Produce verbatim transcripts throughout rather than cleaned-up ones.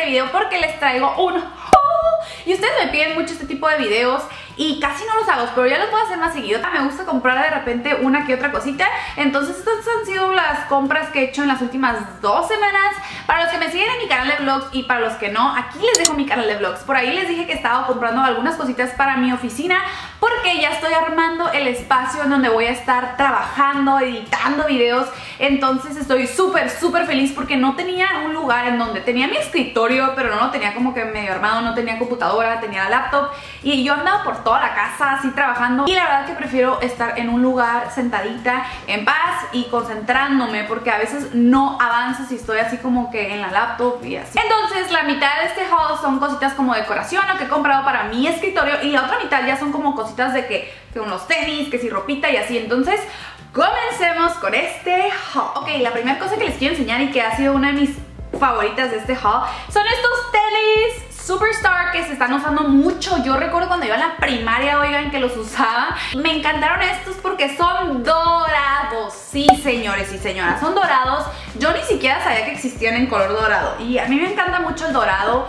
video porque les traigo un haul. Y ustedes me piden mucho este tipo de videos y casi no los hago, pero ya los voy a hacer más seguido. Me gusta comprar de repente una que otra cosita. Entonces estas han sido las compras que he hecho en las últimas dos semanas. Para los que me siguen en mi canal de vlogs y para los que no, aquí les dejo mi canal de vlogs. Por ahí les dije que estaba comprando algunas cositas para mi oficina porque ya estoy armando el espacio en donde voy a estar trabajando, editando videos. Entonces estoy súper, súper feliz porque no tenía un lugar en donde tenía mi escritorio, pero no lo tenía como que medio armado, no tenía computadora, tenía la laptop y yo andaba por toda la casa así trabajando y la verdad que prefiero estar en un lugar sentadita, en paz y concentrándome porque a veces no avanzo si estoy así como que en la laptop y así. Entonces la mitad de este haul son cositas como decoración o que he comprado para mi escritorio y la otra mitad ya son como cositas de que, que unos tenis, que si ropita y así. Entonces comencemos con este haul. Ok, la primera cosa que les quiero enseñar y que ha sido una de mis favoritas de este haul son estos tenis Superstar que se están usando mucho. Yo recuerdo cuando iba a la primaria, oigan, que los usaba. Me encantaron estos porque son dorados. Sí, señores y señoras, son dorados. Yo ni siquiera sabía que existían en color dorado y a mí me encanta mucho el dorado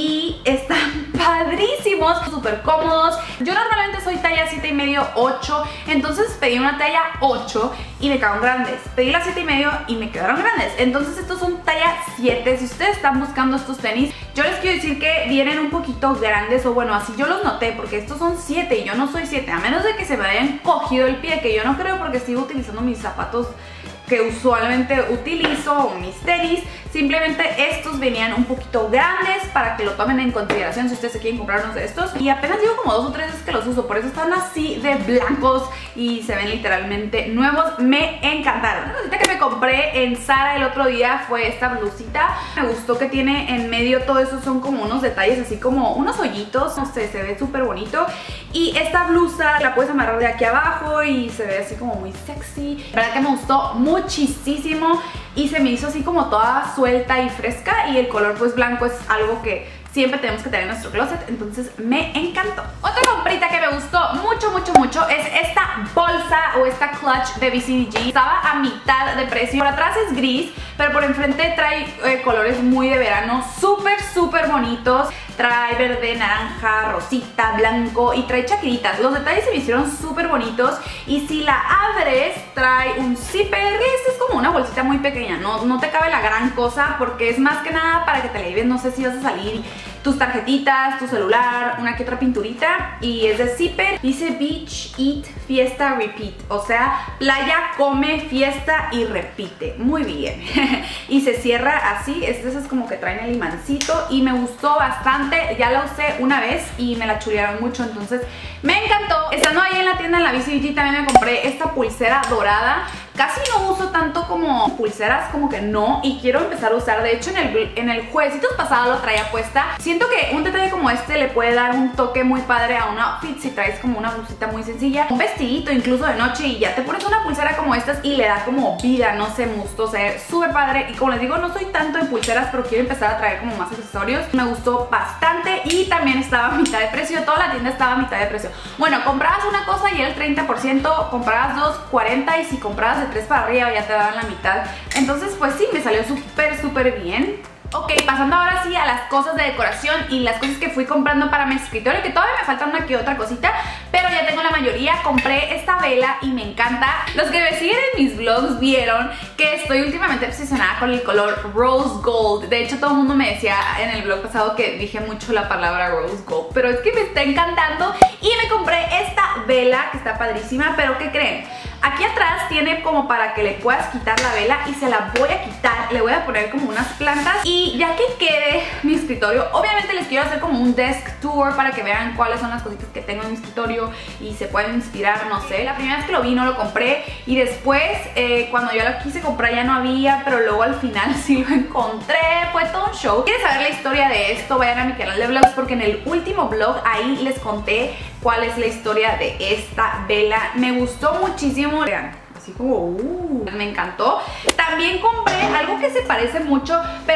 y están padrísimos, súper cómodos. Yo normalmente soy talla siete y medio, ocho, entonces pedí una talla ocho y me quedaron grandes. Pedí la siete y medio y me quedaron grandes. Entonces estos son talla siete. Si ustedes están buscando estos tenis, yo les quiero decir que vienen un poquito grandes, o bueno, así yo los noté, porque estos son siete y yo no soy siete, a menos de que se me hayan cogido el pie, que yo no creo porque sigo utilizando mis zapatos que usualmente utilizo o mis tenis. Simplemente estos venían un poquito grandes para que lo tomen en consideración si ustedes se quieren comprar unos de estos. Y apenas llevo como dos o tres veces que los uso, por eso están así de blancos y se ven literalmente nuevos. Me encantaron. Una cosita que me compré en Zara el otro día fue esta blusita. Me gustó que tiene en medio todo eso, son como unos detalles así como unos hoyitos, no sé, se ve súper bonito. Y esta blusa la puedes amarrar de aquí abajo y se ve así como muy sexy. La verdad que me gustó muchísimo y se me hizo así como toda suelta y fresca y el color pues blanco es algo que siempre tenemos que tener en nuestro closet, entonces me encantó. Otra comprita que me gustó mucho, mucho, mucho es esta bolsa o esta clutch de B C B G. Estaba a mitad de precio. Por atrás es gris, pero por enfrente trae eh, colores muy de verano, súper, súper bonitos. Trae verde, naranja, rosita, blanco y trae chaquiritas. Los detalles se me hicieron súper bonitos y si la abres trae un zipper. Esta es como una bolsita muy pequeña, no, no te cabe la gran cosa porque es más que nada para que te la lleves, no sé si vas a salir, tus tarjetitas, tu celular, una que otra pinturita. Y es de zipper, dice Beach, Eat, Fiesta, Repeat, o sea, playa, come, fiesta y repite. Muy bien. Y se cierra así, es de esas como que traen el imancito y me gustó bastante. Ya la usé una vez y me la chulearon mucho, entonces me encantó. Estando ahí en la tienda en la B C B G también me compré esta pulsera dorada. Casi no uso tanto como pulseras, como que no, y quiero empezar a usar. De hecho en el, en el juevesitos pasado lo traía puesta. Siento que un detalle como este le puede dar un toque muy padre a un outfit si traes como una blusita muy sencilla, un vestidito incluso de noche y ya te pones una pulsera como estas y le da como vida, no sé, me gustó, o sea, súper padre. Y como les digo, no soy tanto de pulseras, pero quiero empezar a traer como más accesorios. Me gustó bastante y también estaba a mitad de precio, toda la tienda estaba a mitad de precio. Bueno, comprabas una cosa y era el treinta por ciento, comprabas dos, cuarenta, y si comprabas de tres para arriba ya te daban la mitad. Entonces pues sí, me salió súper súper bien. Ok, pasando ahora sí a las cosas de decoración y las cosas que fui comprando para mi escritorio, que todavía me falta una que otra cosita, pero ya tengo la mayoría. Compré esta vela y me encanta. Los que me siguen en mis vlogs vieron que estoy últimamente obsesionada con el color Rose Gold. De hecho todo el mundo me decía en el vlog pasado que dije mucho la palabra Rose Gold, pero es que me está encantando y me compré esta vela que está padrísima. Pero ¿qué creen? Aquí atrás tiene como para que le puedas quitar la vela y se la voy a quitar. Le voy a poner como unas plantas y ya que quede mi escritorio, obviamente les quiero hacer como un desk tour para que vean cuáles son las cositas que tengo en mi escritorio y se pueden inspirar, no sé. La primera vez que lo vi no lo compré y después eh, cuando yo lo quise comprar ya no había, pero luego al final sí lo encontré. Fue todo un show. ¿Quieren saber la historia de esto? Vayan a mi canal de vlogs porque en el último vlog ahí les conté cuál es la historia de esta vela. Me gustó muchísimo. Vean, así como uh, me encantó. También compré algo que se parece mucho, pero este lo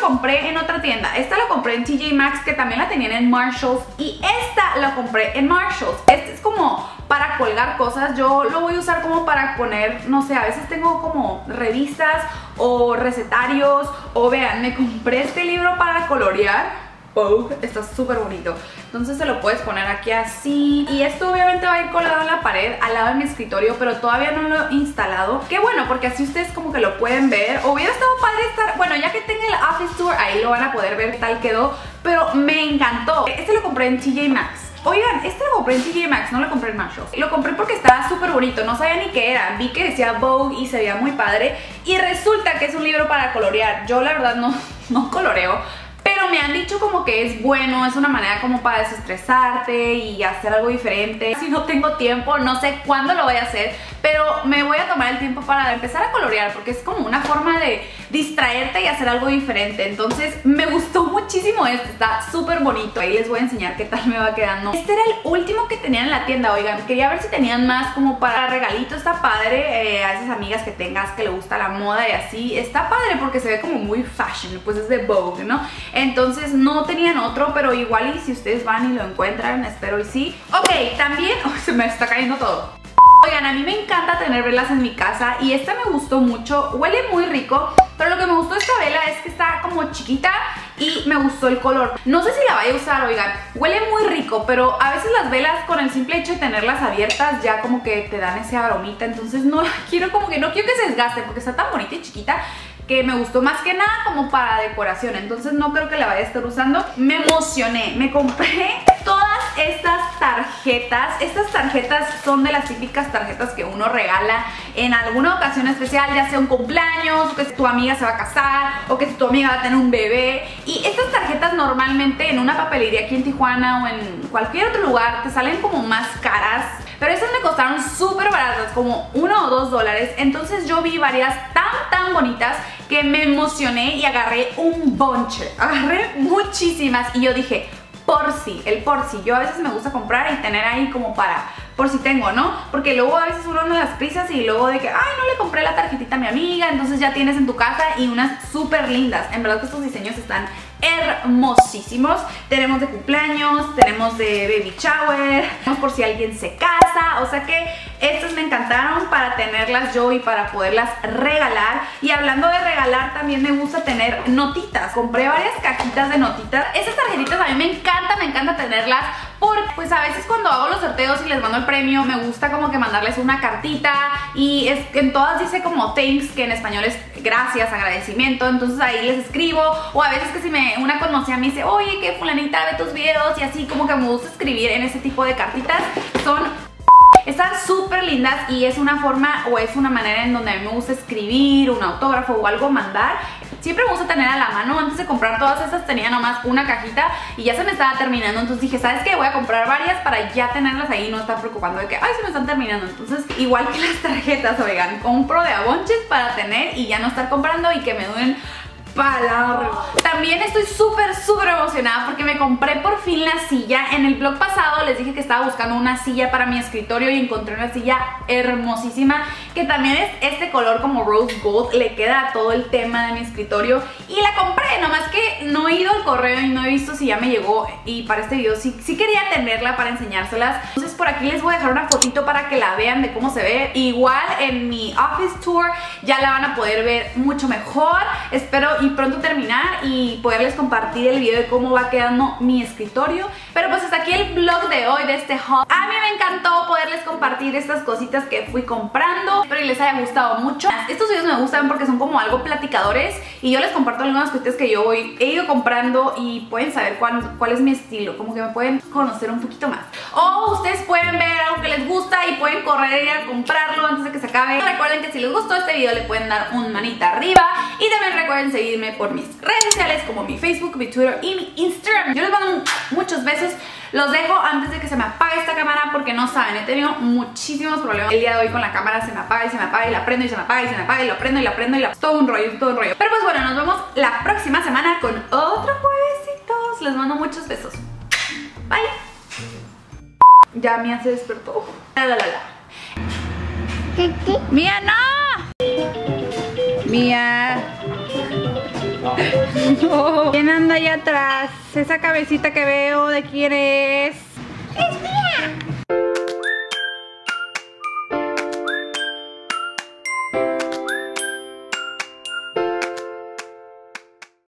compré en otra tienda. Esta la compré en T J Maxx, que también la tenían en Marshalls. Y esta la compré en Marshalls. Este es como para colgar cosas. Yo lo voy a usar como para poner, no sé, a veces tengo como revistas o recetarios. O vean, me compré este libro para colorear. Oh, está súper bonito. Entonces se lo puedes poner aquí así. Y esto obviamente va a ir colgado en la pared al lado de mi escritorio, pero todavía no lo he instalado. Qué bueno, porque así ustedes como que lo pueden ver. Hubiera estado padre estar, bueno, ya que tenga el office tour, ahí lo van a poder ver qué tal quedó. Pero me encantó. Este lo compré en T J Maxx. Oigan, este lo compré en T J Maxx, no lo compré en Marshalls. Lo compré porque estaba súper bonito, no sabía ni qué era. Vi que decía Vogue y se veía muy padre. Y resulta que es un libro para colorear. Yo la verdad no, no coloreo, pero me han dicho como que es bueno, es una manera como para desestresarte y hacer algo diferente. Si no tengo tiempo, no sé cuándo lo voy a hacer, pero me voy a tomar el tiempo para empezar a colorear, porque es como una forma de distraerte y hacer algo diferente. Entonces me gustó muchísimo este, está súper bonito. Ahí les voy a enseñar qué tal me va quedando. Este era el último que tenían en la tienda, oigan, quería ver si tenían más como para regalito. Está padre, eh, a esas amigas que tengas que le gusta la moda y así. Está padre porque se ve como muy fashion, pues es de Vogue, ¿no? Entonces no tenían otro, pero igual y si ustedes van y lo encuentran, espero y sí. Ok, también, oh, se me está cayendo todo. Oigan, a mí me encanta tener velas en mi casa y esta me gustó mucho, huele muy rico, pero lo que me gustó de esta vela es que está como chiquita y me gustó el color. No sé si la vaya a usar, oigan, huele muy rico, pero a veces las velas con el simple hecho de tenerlas abiertas ya como que te dan ese aromita, entonces no quiero como que no quiero que se desgaste porque está tan bonita y chiquita que me gustó más que nada como para decoración, entonces no creo que la vaya a estar usando. Me emocioné, me compré todas estas tarjetas. Estas tarjetas son de las típicas tarjetas que uno regala en alguna ocasión especial, ya sea un cumpleaños, o que tu amiga se va a casar, o que tu amiga va a tener un bebé. Y estas tarjetas normalmente en una papelería aquí en Tijuana o en cualquier otro lugar te salen como más caras, pero estas me costaron súper baratas, como uno o dos dólares. Entonces yo vi varias tan tan bonitas que me emocioné y agarré un bonche. Agarré muchísimas y yo dije, por si, el por si. Yo a veces me gusta comprar y tener ahí como para, por si tengo, ¿no? Porque luego a veces uno anda las prisas y luego de que, ay, no le compré la tarjetita a mi amiga, entonces ya tienes en tu casa y unas súper lindas. En verdad que estos diseños están hermosísimos. Tenemos de cumpleaños, tenemos de baby shower, tenemos por si alguien se casa, o sea que estas me encantaron para tenerlas yo y para poderlas regalar. Y hablando de regalar, también me gusta tener notitas. Compré varias cajitas de notitas. Esas tarjetitas a mí me encanta, me encanta tenerlas, porque pues a veces cuando hago los sorteos y les mando el premio, me gusta como que mandarles una cartita y es, en todas dice como thanks, que en español es gracias, agradecimiento, entonces ahí les escribo. O a veces que si me una conocida me dice, oye, que fulanita ve tus videos y así, como que me gusta escribir en ese tipo de cartitas. Son Están súper lindas y es una forma o es una manera en donde a mí me gusta escribir un autógrafo o algo, mandar. Siempre me gusta tener a la mano. Antes de comprar todas estas tenía nomás una cajita y ya se me estaba terminando. Entonces dije, ¿sabes qué? Voy a comprar varias para ya tenerlas ahí y no estar preocupando de que, ay, se me están terminando. Entonces, igual que las tarjetas, oigan, compro de a bonches para tener y ya no estar comprando y que me duren palabras. También estoy súper súper emocionada porque me compré por fin la silla. En el vlog pasado les dije que estaba buscando una silla para mi escritorio y encontré una silla hermosísima que también es este color como rose gold, le queda a todo el tema de mi escritorio y la compré, nomás que no he ido al correo y no he visto si ya me llegó, y para este video sí, sí quería tenerla para enseñárselas. Entonces por aquí les voy a dejar una fotito para que la vean de cómo se ve. Igual en mi office tour ya la van a poder ver mucho mejor. Espero y pronto terminar y poderles compartir el video de cómo va quedando mi escritorio. Pero pues hasta aquí el vlog de hoy de este haul. A mí me encantó poderles compartir estas cositas que fui comprando. Espero que les haya gustado mucho. Estos videos me gustan porque son como algo platicadores y yo les comparto algunas cositas que yo voy, he ido comprando y pueden saber cuál, cuál es mi estilo, como que me pueden conocer un poquito más. O ustedes pueden ver algo que les gusta y pueden correr y ir a comprarlo antes de que se acabe. Recuerden que si les gustó este video le pueden dar un manita arriba y también recuerden seguirme por mis redes sociales como mi Facebook, mi Twitter y mi Instagram. Yo les mando muchos besos. Los dejo antes de que se me apague esta cámara porque no saben, he tenido muchísimos problemas el día de hoy con la cámara. Se me apaga y se me apaga y la prendo y se me apaga y se me apaga y lo prendo y la prendo y la... Es todo un rollo, es todo un rollo. Pero pues bueno, nos vemos la próxima semana con otro juevesitos. Les mando muchos besos. Bye. Ya Mía se despertó. La, la, la, la. Mía, no. Mía. Oh. ¿Quién anda allá atrás? Esa cabecita que veo, ¿de quién es? ¡Es mía!